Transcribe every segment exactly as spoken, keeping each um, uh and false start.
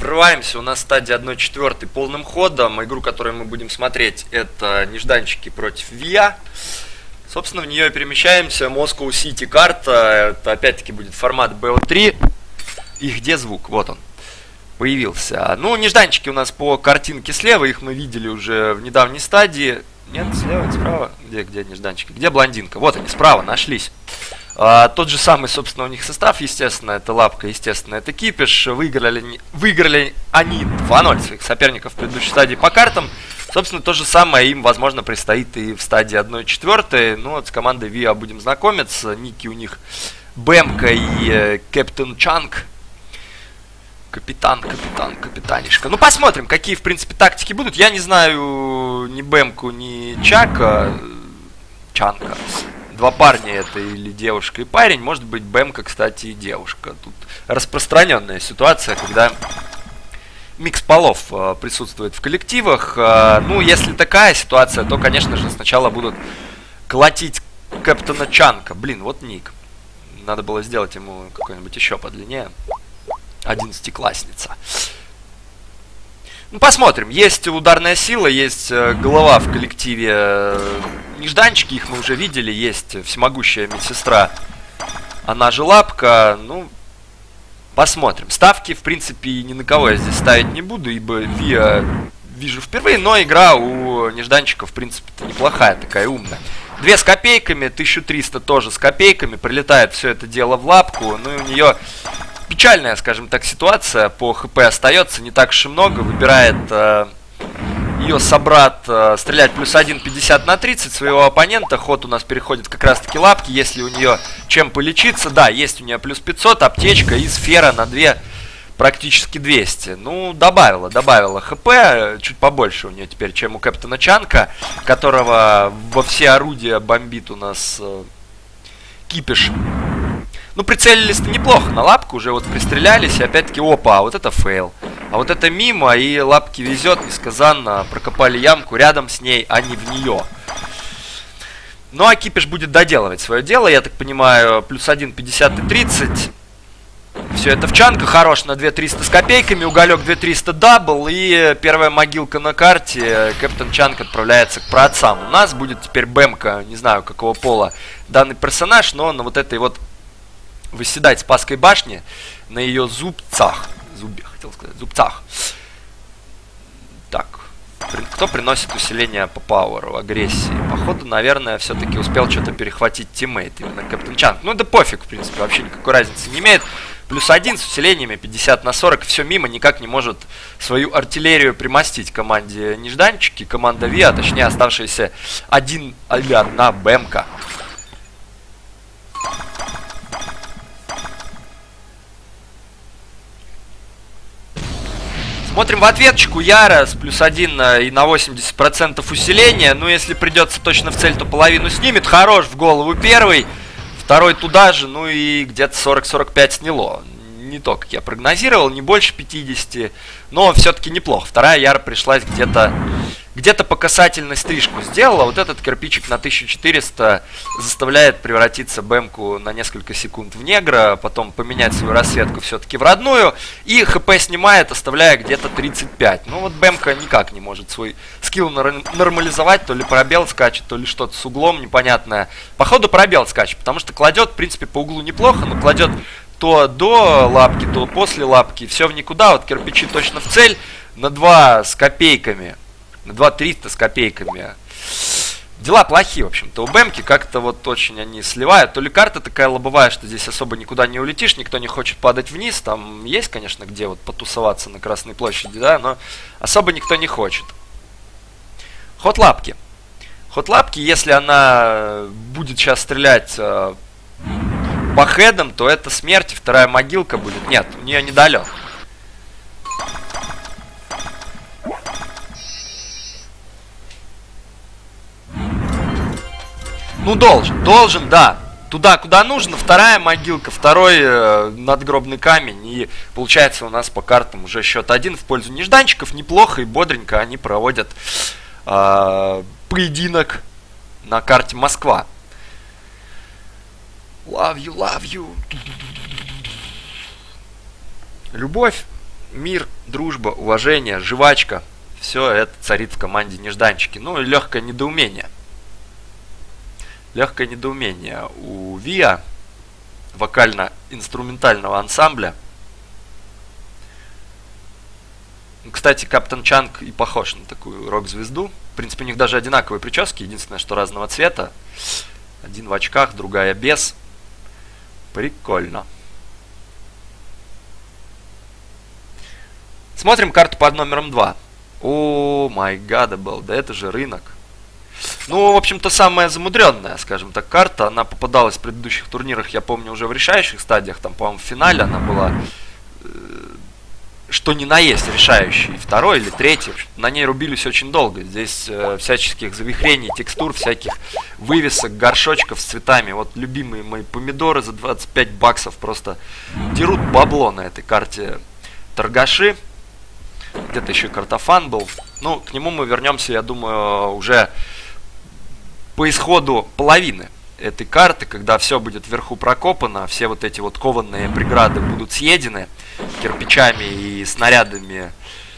Врываемся, у нас стадия один четвертый полным ходом. Игру, которую мы будем смотреть, это нежданчики против ВИА. Собственно, в нее перемещаемся. Moscow City карта. Это опять-таки будет формат би о три. И где звук? Вот он. Появился. Ну, нежданчики у нас по картинке слева. Их мы видели уже в недавней стадии. Нет, слева, справа. Где, где нежданчики? Где блондинка? Вот они, справа, нашлись. А, тот же самый, собственно, у них состав, естественно, это лапка, естественно, это кипиш. Выиграли, выиграли они два ноль своих соперников в предыдущей стадии по картам. Собственно, то же самое им, возможно, предстоит и в стадии один четвертый. Ну, вот с командой ВИА будем знакомиться. Ники у них Бэмка и э, Кэптен Чанг. Капитан, капитан, капитанишка. Ну, посмотрим, какие, в принципе, тактики будут. Я не знаю ни Бэмку, ни Чака. Чанка. Два парня это или девушка и парень. Может быть, Бэмка, кстати, и девушка. Тут распространенная ситуация, когда микс полов э, присутствует в коллективах. Э, ну, если такая ситуация, то, конечно же, сначала будут колотить Кэптена Чанка. Блин, вот ник. Надо было сделать ему какой-нибудь еще подлиннее. Одиннадцатиклассница. Ну, посмотрим. Есть ударная сила, есть э, голова в коллективе э, нежданчики, их мы уже видели. Есть всемогущая медсестра, она же лапка. Ну, посмотрим. Ставки, в принципе, ни на кого я здесь ставить не буду, ибо ВИА вижу впервые. Но игра у нежданчиков, в принципе-то, неплохая, такая умная. Две с копейками, тысяча триста тоже с копейками. Прилетает все это дело в лапку. Ну и у нее печальная, скажем так, ситуация. По ХП остается не так уж и много. Выбирает э, ее собрат э, стрелять плюс один пятьдесят на тридцать своего оппонента. Ход у нас переходит как раз таки лапки. Если у нее чем полечиться, да, есть у нее плюс пятьсот, аптечка и сфера на две, практически двести. Ну, добавила, добавила ХП. Чуть побольше у нее теперь, чем у Кэптена Чанка, которого во все орудия бомбит у нас э, кипиш. Ну, прицелились-то неплохо на лапку, уже вот пристрелялись, и опять-таки, опа, а вот это фейл. А вот это мимо, и лапке везет, несказанно, прокопали ямку рядом с ней, а не в нее. Ну, а кипиш будет доделывать свое дело, я так понимаю, плюс один, пятьдесят и тридцать. Все это в Чанка, хорош на две триста с копейками, уголек две триста дабл, и первая могилка на карте, Кэптен Чанг отправляется к праотцам. У нас будет теперь Бэмка, не знаю какого пола данный персонаж, но на вот этой вот выседать Спасской башни, на ее зубцах. Зубе, хотел сказать, зубцах. Так, кто приносит усиление по пауэру, агрессии? Походу, наверное, все-таки успел что-то перехватить тиммейт, именно Кэптен Чанг. Ну да пофиг, в принципе, вообще никакой разницы не имеет. Плюс один с усилениями, пятьдесят на сорок, все мимо, никак не может свою артиллерию примостить команде нежданчики. Команда ВИА, точнее оставшаяся один или одна Бэмка. Смотрим в ответочку. Яра с плюс один и на восемьдесят процентов усиления. Ну, если придется точно в цель, то половину снимет. Хорош в голову первый. Второй туда же. Ну и где-то сорок сорок пять сняло. Не то, как я прогнозировал. Не больше пятидесяти. Но все-таки неплохо. Вторая Яра пришлась где-то где-то по касательной стрижку сделала. Вот этот кирпичик на тысячу четыреста заставляет превратиться Бэмку на несколько секунд в негра, потом поменять свою расцветку все-таки в родную, и ХП снимает, оставляя где-то тридцать пять. Ну вот Бэмка никак не может свой скилл нормализовать, то ли пробел скачет, то ли что-то с углом непонятное. Походу пробел скачет, потому что кладет, в принципе, по углу неплохо, но кладет то до лапки, то после лапки, все в никуда. Вот кирпичи точно в цель, на два с копейками. На два триста с копейками. Дела плохие, в общем-то. У Бэмки как-то вот очень они сливают. То ли карта такая лобовая, что здесь особо никуда не улетишь, никто не хочет падать вниз. Там есть, конечно, где вот потусоваться на Красной площади, да, но особо никто не хочет. Ход лапки. Ход лапки, если она будет сейчас стрелять э, по хедам, то это смерть, вторая могилка будет. Нет, у нее недолет. Ну, должен, должен, да. Туда, куда нужно. Вторая могилка, второй э, надгробный камень. И получается у нас по картам уже счет один в пользу нежданчиков. Неплохо и бодренько они проводят э, поединок на карте Москва. Love you, love you. Любовь. мир, дружба, уважение, жвачка. Все это царит в команде Нежданчики. Ну и легкое недоумение. Легкое недоумение у Виа, вокально-инструментального ансамбля. Кстати, Каптан Чанг и похож на такую рок-звезду. В принципе, у них даже одинаковые прически, единственное, что разного цвета. Один в очках, другая без. Прикольно. Смотрим карту под номером два. О, май гадабл, да это же рынок. Ну, в общем-то, самая замудренная, скажем так, карта. Она попадалась в предыдущих турнирах, я помню, уже в решающих стадиях. Там, по-моему, в финале она была, э, что ни на есть, решающей. Второй или третий. На ней рубились очень долго. Здесь э, всяческих завихрений, текстур, всяких вывесок, горшочков с цветами. Вот любимые мои помидоры за двадцать пять баксов просто дерут бабло на этой карте торгаши. Где-то еще картофан был. Ну, к нему мы вернемся, я думаю, уже по исходу половины этой карты, когда все будет вверху прокопано, все вот эти вот кованные преграды будут съедены кирпичами и снарядами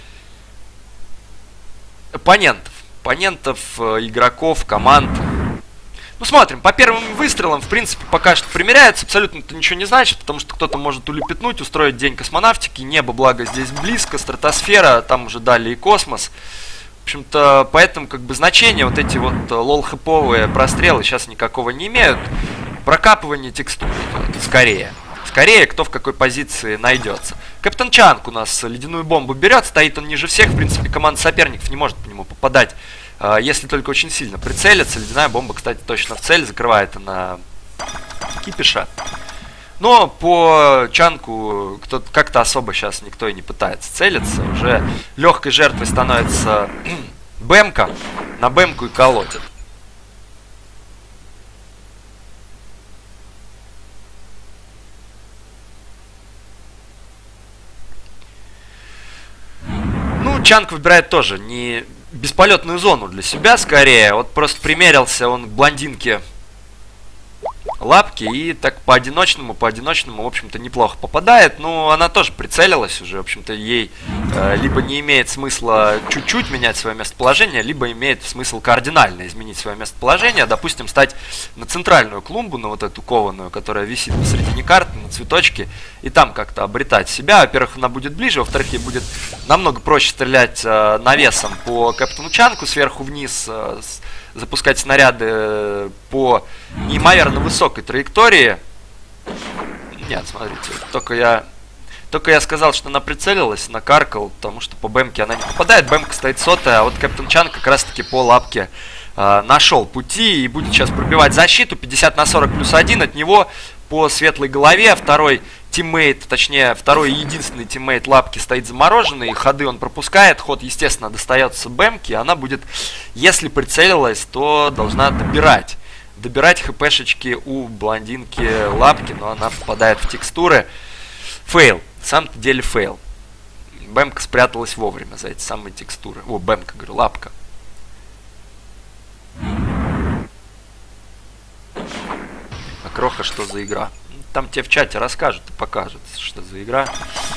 оппонентов. Оппонентов, игроков, команд. Ну, смотрим, по первым выстрелам, в принципе, пока что примеряется, абсолютно это ничего не значит, потому что кто-то может улепетнуть, устроить день космонавтики, небо, благо, здесь близко, стратосфера, там уже далее и космос. В общем-то, поэтому, как бы, значения, вот эти вот лол-хэповые прострелы сейчас никакого не имеют. Прокапывание текстур, скорее. Скорее, кто в какой позиции найдется. Каптан Чанг у нас ледяную бомбу берет, стоит он ниже всех, в принципе, команда соперников не может по нему попадать. Если только очень сильно прицелиться. Ледяная бомба, кстати, точно в цель. Закрывает она Кипиша. Но по Чанку как-то особо сейчас никто и не пытается целиться. Уже легкой жертвой становится Бэмка. На Бэмку и колотит. Ну, Чанг выбирает тоже не бесполетную зону для себя, скорее. Вот просто примерился он к блондинке лапки и так по-одиночному, по-одиночному, в общем-то, неплохо попадает. Но она тоже прицелилась уже, в общем-то, ей э, либо не имеет смысла чуть-чуть менять свое местоположение, либо имеет смысл кардинально изменить свое местоположение, допустим, стать на центральную клумбу, на вот эту кованую, которая висит посредине карты, на цветочке, и там как-то обретать себя. Во-первых, она будет ближе, во-вторых, ей будет намного проще стрелять э, навесом по Каптану Чангу сверху вниз, э, с, запускать снаряды по неимоверно высокой траектории. Нет, смотрите, только я только я сказал, что она прицелилась, накаркал, потому что по Бэмке она не попадает. Бэмка стоит сотая, а вот Каптан Чанг как раз таки по лапке э, нашел пути и будет сейчас пробивать защиту. пятьдесят на сорок плюс один от него по светлой голове. Второй тиммейт, точнее, второй и единственный тиммейт лапки стоит замороженный. Ходы он пропускает. Ход, естественно, достается Бэмке. Она будет, если прицелилась, то должна добирать. Добирать хпшечки у блондинки лапки, но она попадает в текстуры. Фейл. На самом-то деле фейл. Бэмка спряталась вовремя за эти самые текстуры. О, Бэмка, говорю, лапка. А Кроха, что за игра? Там тебе в чате расскажут и покажут, что за игра.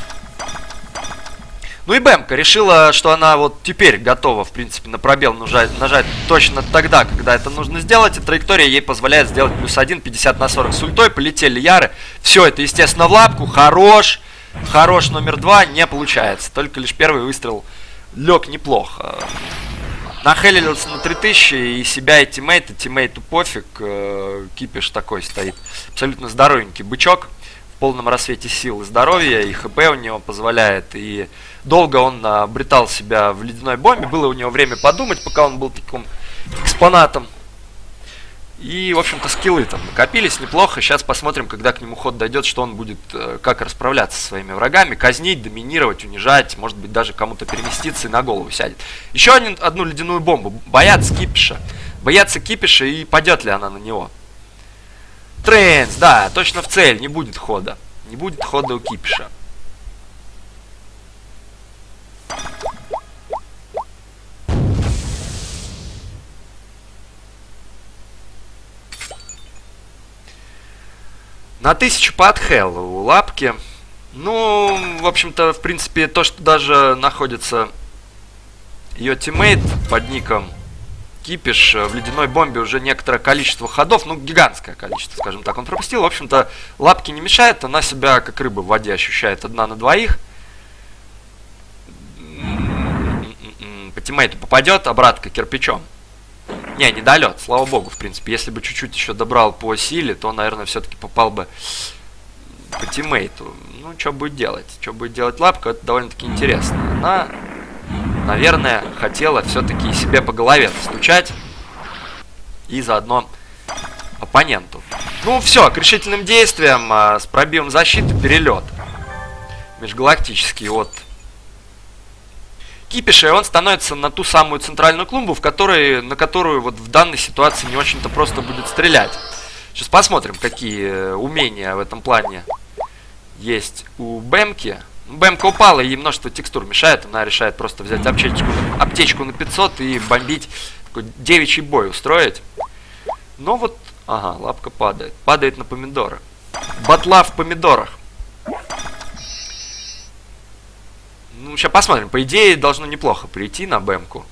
Ну и Бэмка решила, что она вот теперь готова, в принципе, на пробел нажать, нажать точно тогда, когда это нужно сделать. И траектория ей позволяет сделать плюс один, пятьдесят на сорок с ультой. Полетели яры. Все это, естественно, в лапку. Хорош. Хорош номер два не получается. Только лишь первый выстрел лег неплохо. Нахелился на три тысячи, и себя, и тиммейта. Тиммейту пофиг. Кипиш такой стоит. Абсолютно здоровенький бычок. В полном рассвете сил и здоровья. И хп у него позволяет. И долго он обретал себя в ледяной бомбе. Было у него время подумать, пока он был таким экспонатом. И, в общем-то, скиллы там накопились неплохо. Сейчас посмотрим, когда к нему ход дойдет, что он будет, как расправляться со своими врагами. Казнить, доминировать, унижать. Может быть, даже кому-то переместиться и на голову сядет. Еще один, одну ледяную бомбу. Боятся Кипиша. Боятся Кипиша, и падет ли она на него. Трэнс, да, точно в цель. Не будет хода. Не будет хода у Кипиша. На тысячу под хелл у лапки. Ну, в общем-то, в принципе, то, что даже находится ее тиммейт под ником Кипиш в ледяной бомбе уже некоторое количество ходов, ну, гигантское количество, скажем так, он пропустил. В общем-то, лапки не мешает, она себя как рыба в воде ощущает одна на двоих. По тиммейту попадет, обратка кирпичом. Не, не долет, слава богу, в принципе. Если бы чуть-чуть еще добрал по силе, то, наверное, все-таки попал бы по тиммейту. Ну, что будет делать? Что будет делать лапка, это довольно-таки интересно. Она, наверное, хотела все-таки себе по голове настучать. И заодно оппоненту. Ну, все, к решительным действиям а, с пробивом защиты перелет. Межгалактический от Кипиша, и он становится на ту самую центральную клумбу, в которой, на которую вот в данной ситуации не очень-то просто будет стрелять. Сейчас посмотрим, какие умения в этом плане есть у Бэмки. Бэмка упала, ей множество текстур мешает, она решает просто взять аптечку, аптечку на пятьсот и бомбить, такой девичий бой устроить. Но вот, ага, лапка падает, падает на помидоры. Батла в помидорах. Ну, сейчас посмотрим. По идее, должно неплохо прийти на Бэмку.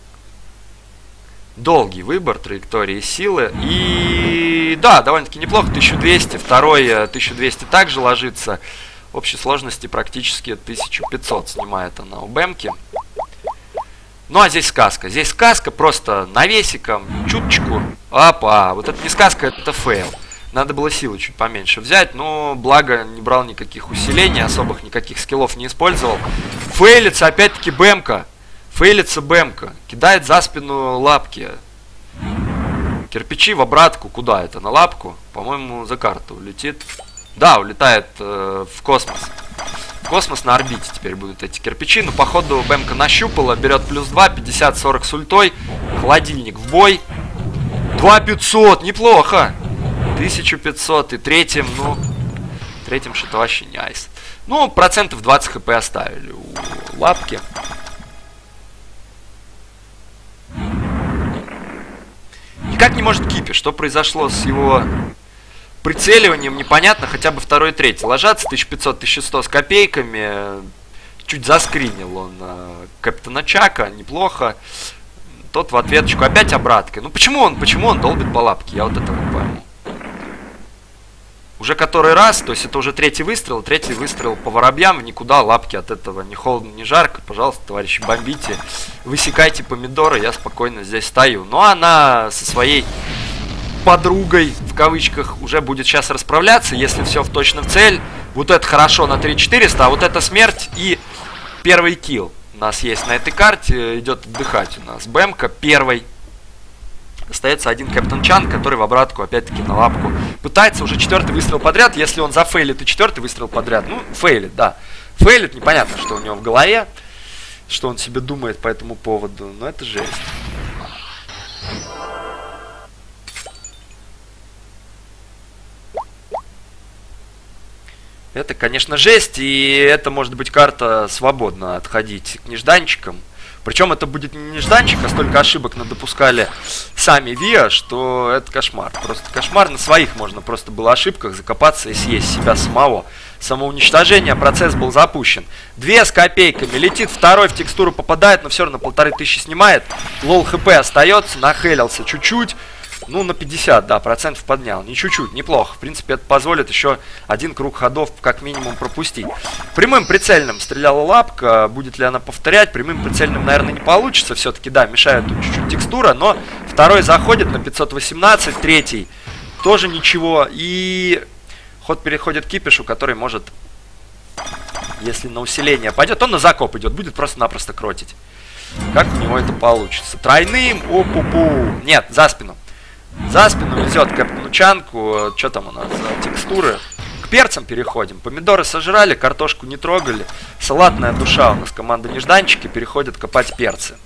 Долгий выбор траектории силы. И да, довольно-таки неплохо. тысяча двести. Второй тысяча двести также ложится. В общей сложности практически тысяча пятьсот снимает она у Бэмки. Ну, а здесь сказка. Здесь сказка просто навесиком, чуточку. Опа, вот это не сказка, это фейл. Надо было силы чуть поменьше взять, но благо не брал никаких усилений, особых никаких скиллов не использовал. Фейлится опять-таки Бэмка. Фейлится Бэмка. Кидает за спину лапки. Кирпичи в обратку. Куда это? На лапку? По-моему, за карту улетит. Да, улетает э, в космос. В космос на орбите теперь будут эти кирпичи. Но походу Бэмка нащупала, берет плюс два, пятьдесят сорок с ультой. Холодильник в бой. два пятьсот, неплохо. тысяча пятьсот и третьим, ну, третьим что-то вообще не айс. Ну, процентов двадцать хп оставили у лапки. Никак не может Кипиш. Что произошло с его прицеливанием, непонятно. Хотя бы второй и третий ложатся. тысяча пятьсот — тысяча сто с копейками. Чуть заскринил он э, Капитана Чака. Неплохо. Тот в ответочку опять обраткой. Ну, почему он, почему он долбит по лапке? Я вот этого не пойму. Уже который раз, то есть это уже третий выстрел, третий выстрел по воробьям, никуда лапки от этого не холодно, не жарко. Пожалуйста, товарищи, бомбите, высекайте помидоры, я спокойно здесь стою. Но она со своей подругой, в кавычках, уже будет сейчас расправляться, если все в точно в цель. Вот это хорошо на три четыреста, а вот это смерть и первый килл у нас есть на этой карте, идет отдыхать у нас Бэмка первый. Остается один Капитан Чан, который в обратку опять-таки на лапку пытается уже четвертый выстрел подряд. Если он зафейлит и четвертый выстрел подряд, ну, фейлит, да. Фейлит, непонятно, что у него в голове, что он себе думает по этому поводу, но это жесть. Это, конечно, жесть, и это может быть карта свободно отходить к нежданчикам. Причем это будет не нежданчик, а столько ошибок надопускали сами ВИА, что это кошмар. Просто кошмар. На своих можно просто было ошибках закопаться и съесть себя самого. Самоуничтожение, процесс был запущен. Две с копейками. Летит второй, в текстуру попадает, но все равно полторы тысячи снимает. Лол хп остается, нахелился чуть-чуть. Ну, на пятьдесят, да, процентов поднял. Не чуть-чуть, неплохо. В принципе, это позволит еще один круг ходов как минимум пропустить. Прямым прицельным стреляла лапка. Будет ли она повторять? Прямым прицельным, наверное, не получится. Все-таки, да, мешает тут чуть-чуть текстура. Но второй заходит на пятьсот восемнадцать. Третий тоже ничего. И ход переходит к Кипишу, который может, если на усиление пойдет, он на закоп идет. Будет просто-напросто кротить. Как у него это получится? Тройным. Опу-пу. Нет, за спину. За спину везет Капитану Чанку. Что там у нас за текстуры? К перцам переходим. Помидоры сожрали, картошку не трогали. Салатная душа у нас команда нежданчики переходит копать перцы.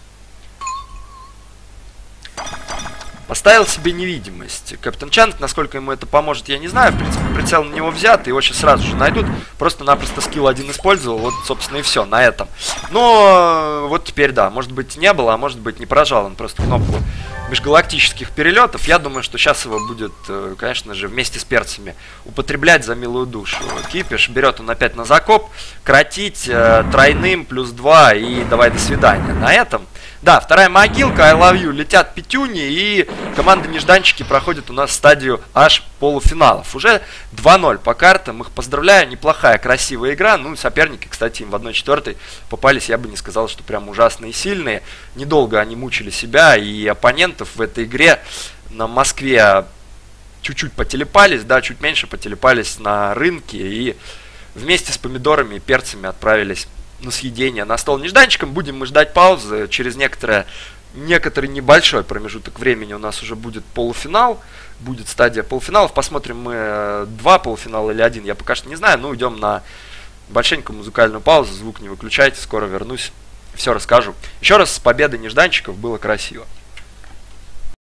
Поставил себе невидимость. Капитан Чанг, насколько ему это поможет, я не знаю. В принципе, прицел на него взят, его сейчас сразу же найдут. Просто-напросто скилл один использовал. Вот, собственно, и все на этом. Но вот теперь, да, может быть, не было, а может быть, не прожал он просто кнопку межгалактических перелетов. Я думаю, что сейчас его будет, конечно же, вместе с перцами употреблять за милую душу. Кипиш берет он опять на закоп, кротить э, тройным плюс два и давай до свидания. На этом, да, вторая могилка, I love you, летят пятюни, и команда Нежданчики проходит у нас стадию аж полуфиналов. Уже два ноль по картам, их поздравляю, неплохая, красивая игра. Ну, соперники, кстати, им в одной четвертой попались, я бы не сказал, что прям ужасные и сильные. Недолго они мучили себя и оппонентов в этой игре. На Москве чуть-чуть потелепались, да, чуть меньше потелепались на рынке, и вместе с помидорами и перцами отправились на съедение на стол нежданчиком. Будем мы ждать паузы. Через некоторое, некоторый небольшой промежуток времени у нас уже будет полуфинал, будет стадия полуфиналов. Посмотрим мы два полуфинала или один, я пока что не знаю. Ну, идем на большенькую музыкальную паузу, звук не выключайте, скоро вернусь, все расскажу. Еще раз, с победой нежданчиков, было красиво.